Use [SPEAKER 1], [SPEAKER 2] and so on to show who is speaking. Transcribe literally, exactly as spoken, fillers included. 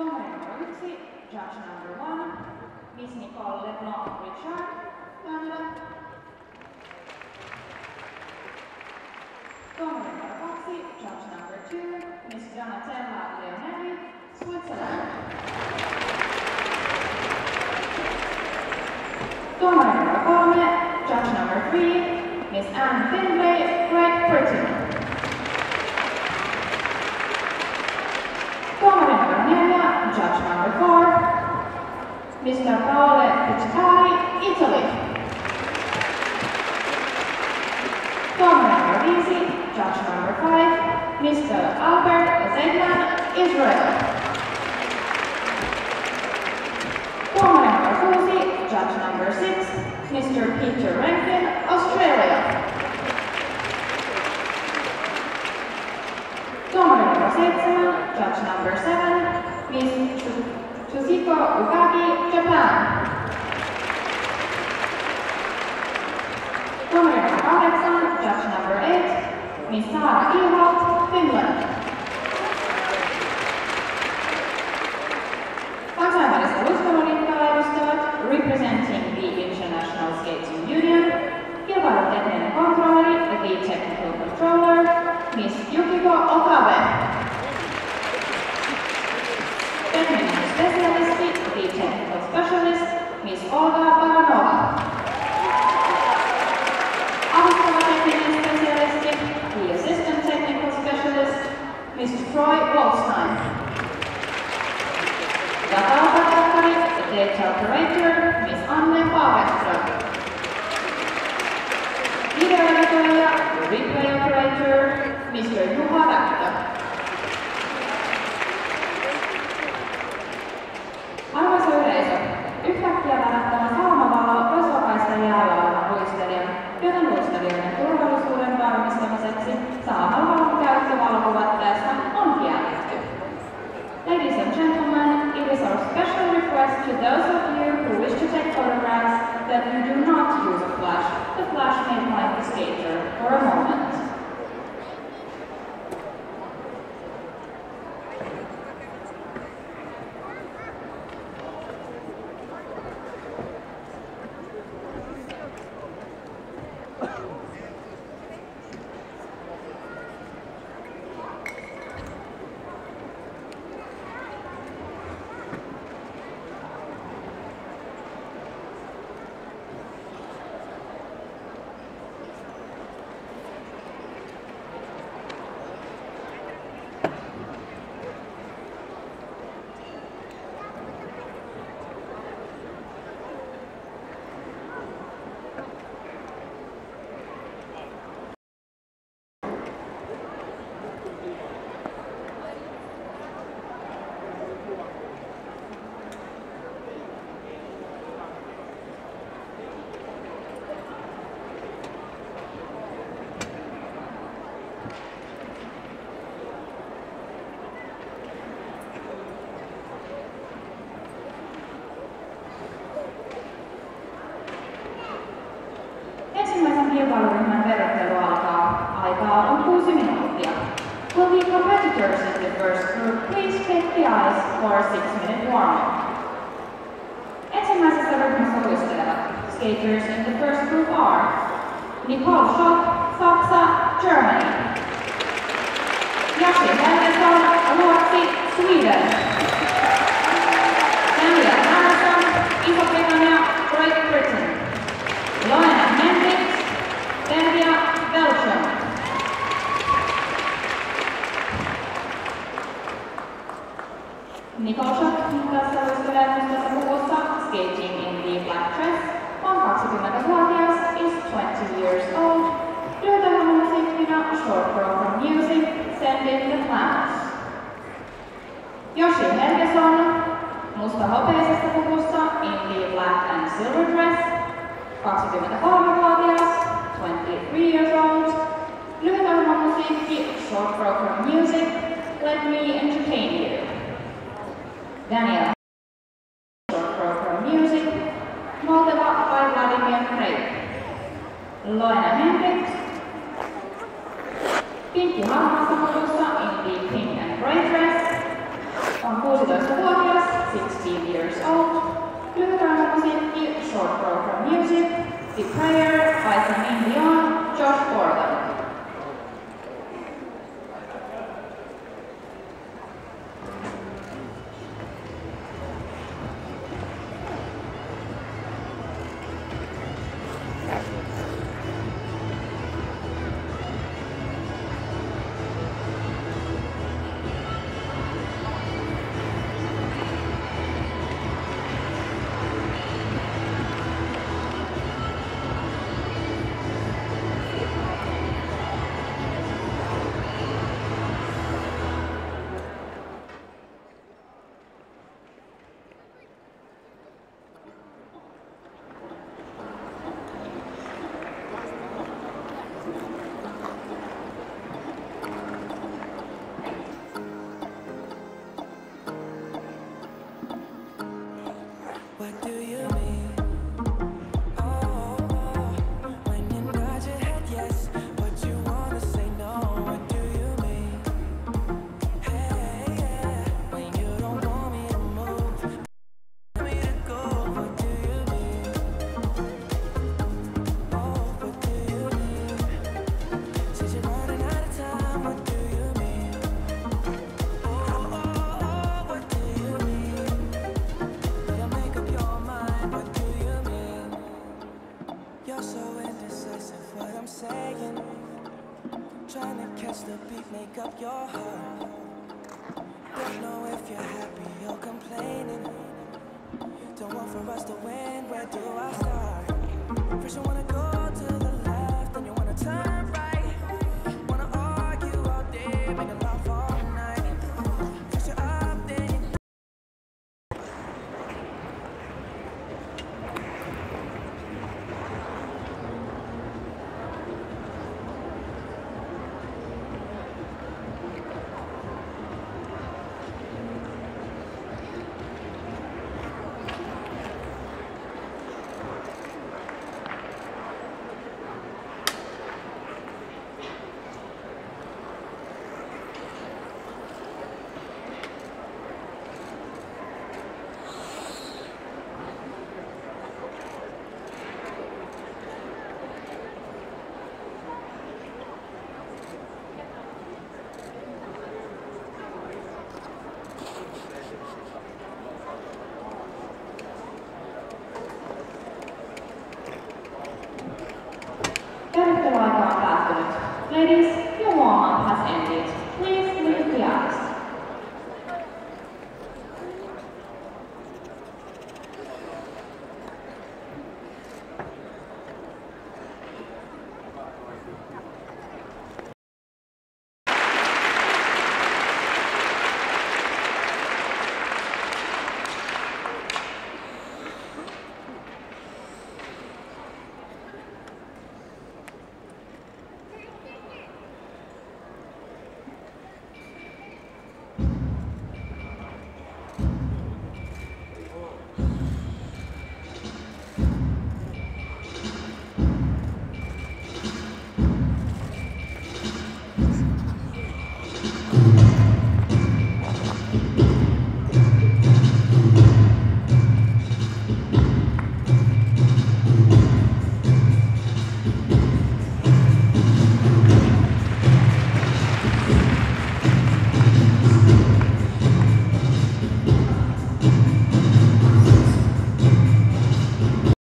[SPEAKER 1] Tuomari numero yksi, judge number one, Miss Nicole LeBlanc Richard, Canada. Tuomari numero kaksi, judge number two, Miss Donatella Leonelli, Switzerland. Tuomari numero kolme, judge number three, Miss Anne Findlay, Great Britain. Tuomari numero neljä, judge number four, mister Paolo Pizzicari, Italy. Tuomari numero viisi, judge number five, mister Albert Zeglan, Israel. Tuomari numero kuusi, judge number six, mister Peter Rankin, Australia. Tuomari numero seitsemän, judge number seven, Miss Tsuhiko Ukagi, Japan. Tuomari numero kahdeksan, judge number eight, Miss Sara Ilholt, Finland. Kansainvälistä luisteluriittaa edustavat representing the International Skating Union, kilpailutekninen kontrolleri ja the technical controller, Miss Yukiko Okabe. Tekninen specialisti, the technical specialist, Miss Olga Baranova. Avustava tekninen specialisti, the assistant technical specialist, mister Troy Waldstein. Data-operaattori, the data operator, Miss Anne Fagerström. Video-editoija, the replay operator, mister Juha Väkkö. Arvoisa yleisö, yhtäkkiä värättävä salamavalo kasvokaista jäällä olevan luistelijan, joten luistelijoiden turvallisuuden varmistamiseksi salamavalon käyttö valokuvatteesta on kielletty. Ladies and gentlemen, it is our special request to those of you who wish to take photographs that you do not use a flash. The flash may blind the skater for a moment. Kilpailuryhmän verrattelu alkaa. Aikaa on kuusi minuuttia. Will the competitors in the first group please take the ice for a six-minute warm-up? Ensimmäisessä ryhmässä luistelevat skaters in the first group are Nicole Schock, Saksa, Germany. Yashi Henderson, Ruotsi, Sweden. Daniel Harrison, Iso-Britannia, Great Britain. Loena Hendricks, Belgia, Belgium. Nicole Schock tässä luistelee mustassa puvussa skating in the black dress, on kaksikymmentävuotias, is twenty years old, lyhytellä musiikkina Short Program Music, Send in the Planets. Yoshi Helgeson, mustahopeisessa puvussa in the black and silver dress, kaksikymmentäkolmevuotias, twenty-three years old, lyhytellä musiikki Short Program Music, Let Me Entertain You. Daniel, Short Program Music, Moldova by Vladimir Krejk. Loena Hendricks, pinkki harmaassa puvussa in the pink and grey dress, on kuusitoista vuotta. The prayer by Celine Dion, Josh Gordon.
[SPEAKER 2] What do you mean? Oh, when you nod your head yes, but you wanna say no. What do you mean? Hey, yeah, when you don't want me to move, want me to go. What do you mean? Oh, what do you mean? Since you're running out of time, what do you mean? Oh, oh, oh, what do you mean? Better make up your mind. What do you mean? You're so indecisive, what I'm saying. Trying to catch the beat, make up your heart. Don't know if you're happy or complaining. Don't want for us to win, where do I start? First you wanna go to the left, then you wanna turn right. Wanna argue all day, make a love all night. First you're up, then you